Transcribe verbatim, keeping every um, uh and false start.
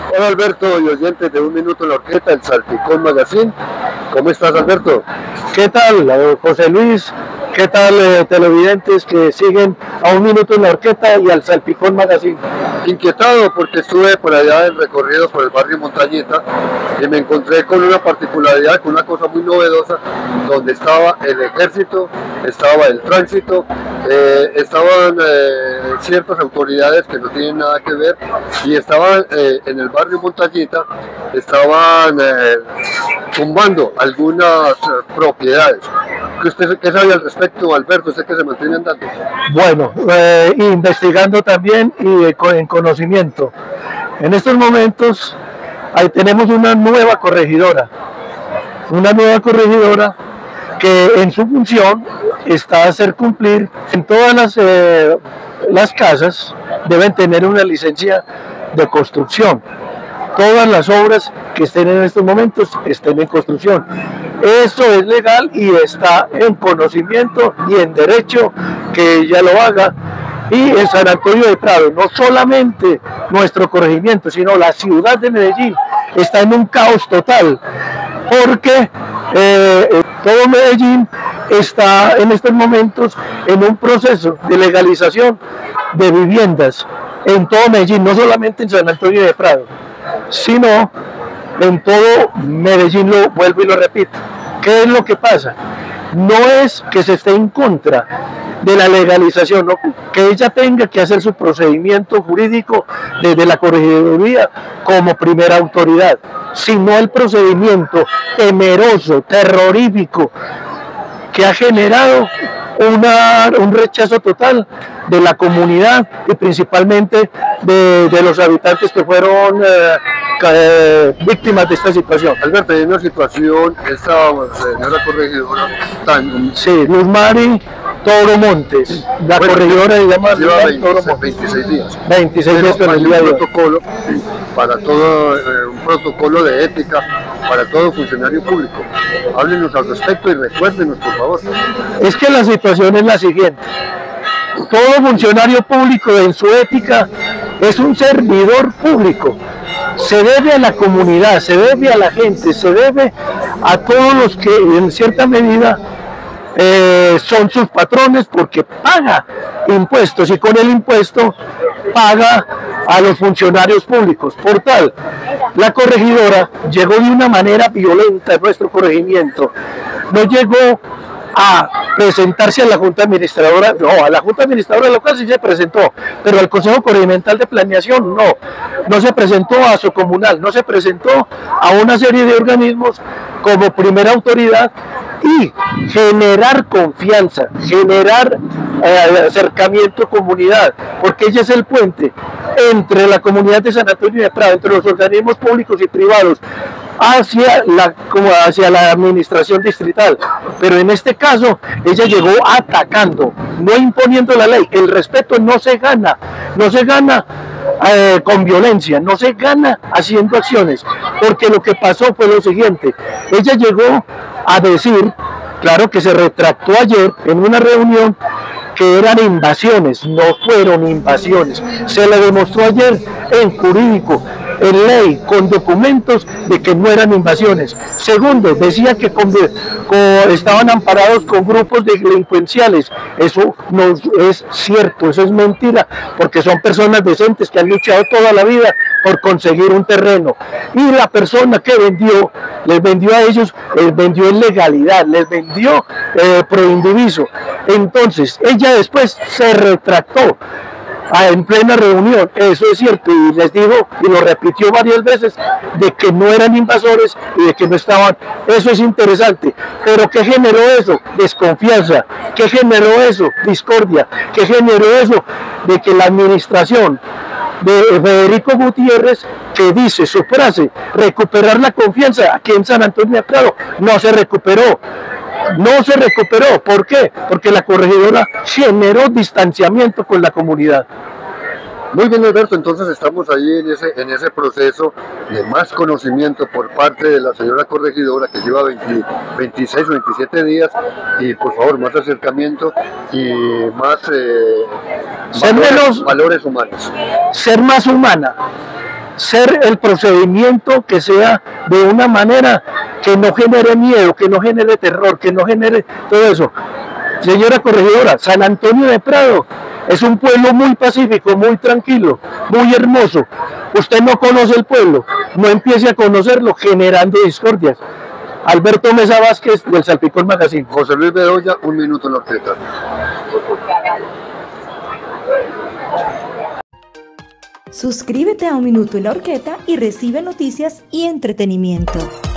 Hola Alberto y oyentes de Un Minuto en la Orquesta, el Salpicón Magazine. ¿Cómo estás, Alberto? ¿Qué tal, eh, José Luis? ¿Qué tal, eh, televidentes que siguen a Un Minuto en la Orquesta y al Salpicón Magazine? Inquietado porque estuve por allá en recorrido por el barrio Montañita y me encontré con una particularidad, con una cosa muy novedosa, donde estaba el ejército, estaba el tránsito, eh, estaban eh, ciertas autoridades que no tienen nada que ver y estaban eh, en el barrio Montañita, estaban eh, tumbando algunas eh, propiedades. ¿Qué, usted, ¿Qué sabe al respecto, Alberto? ¿Usted que se mantiene andando? Bueno, eh, investigando también y eh, en conocimiento. En estos momentos ahí tenemos una nueva corregidora, una nueva corregidora que en su función está a hacer cumplir en todas las, eh, las casas deben tener una licencia de construcción. Todas las obras que estén en estos momentos estén en construcción. Eso es legal y está en conocimiento y en derecho que ella lo haga. Y en San Antonio de Prado, no solamente nuestro corregimiento, sino la ciudad de Medellín está en un caos total, porque eh, todo Medellín está en estos momentos en un proceso de legalización de viviendas en todo Medellín, no solamente en San Antonio de Prado, sino en todo Medellín. Lo vuelvo y lo repito. ¿Qué es lo que pasa? No es que se esté en contra de la legalización, no, que ella tenga que hacer su procedimiento jurídico desde la corregiduría como primera autoridad, sino el procedimiento temeroso, terrorífico, que ha generado una, un rechazo total de la comunidad y principalmente de, de los habitantes que fueron eh, eh, víctimas de esta situación. Alberto, hay una situación, esta señora corregidora tan... Sí, Luz Mari Toro Montes, la bueno, corregidora se llama lleva veintiséis días. veintiséis días con el día un protocolo para todo, eh, un protocolo de ética para todo funcionario público. Háblenos al respecto y recuérdenos, por favor. Es que la situación es la siguiente. Todo funcionario público en su ética es un servidor público. Se debe a la comunidad, se debe a la gente, se debe a todos los que en cierta medida eh, son sus patrones, porque paga impuestos y con el impuesto paga a los funcionarios públicos. Por tal, la corregidora llegó de una manera violenta a nuestro corregimiento. No llegó a presentarse a la Junta Administradora, no, a la Junta Administradora local sí se presentó, pero al Consejo Corregimental de Planeación no, no se presentó a su comunal, no se presentó a una serie de organismos como primera autoridad y generar confianza, generar eh, acercamiento comunidad, porque ella es el puente entre la comunidad de San Antonio de Prado, entre los organismos públicos y privados, hacia la, como hacia la administración distrital. Pero en este caso ella llegó atacando, no imponiendo la ley. El respeto no se gana, no se gana eh, con violencia, no se gana haciendo acciones, porque lo que pasó fue lo siguiente. Ella llegó a decir, claro que se retractó ayer en una reunión, que eran invasiones. No fueron invasiones, se le demostró ayer en jurídico, en ley, con documentos de que no eran invasiones. Segundo, decía que con, con, estaban amparados con grupos delincuenciales. Eso no es cierto, eso es mentira, porque son personas decentes que han luchado toda la vida por conseguir un terreno, y la persona que vendió, les vendió a ellos, les vendió en legalidad, les vendió eh, pro indiviso. Entonces ella después se retractó en plena reunión, eso es cierto, y les digo, y lo repitió varias veces, de que no eran invasores y de que no estaban. Eso es interesante. Pero ¿qué generó eso? Desconfianza. ¿Qué generó eso? Discordia. ¿Qué generó eso? De que la administración de Federico Gutiérrez, que dice su frase, recuperar la confianza aquí en San Antonio de Prado, no se recuperó. No se recuperó. ¿Por qué? Porque la corregidora generó distanciamiento con la comunidad. Muy bien, Alberto, entonces estamos ahí en ese, en ese proceso de más conocimiento por parte de la señora corregidora, que lleva veinte, veintiséis o veintisiete días, y por favor más acercamiento y más, eh, ser valores, menos, valores humanos. Ser más humana, ser el procedimiento que sea de una manera que no genere miedo, que no genere terror, que no genere todo eso. Señora corregidora, San Antonio de Prado es un pueblo muy pacífico, muy tranquilo, muy hermoso. Usted no conoce el pueblo, no empiece a conocerlo generando discordias. Alberto Mesa Vázquez, del Salpicón Magazine. José Luis Bedoya, Un Minuto en la Orquesta. Suscríbete a Un Minuto en la Horqueta y recibe noticias y entretenimiento.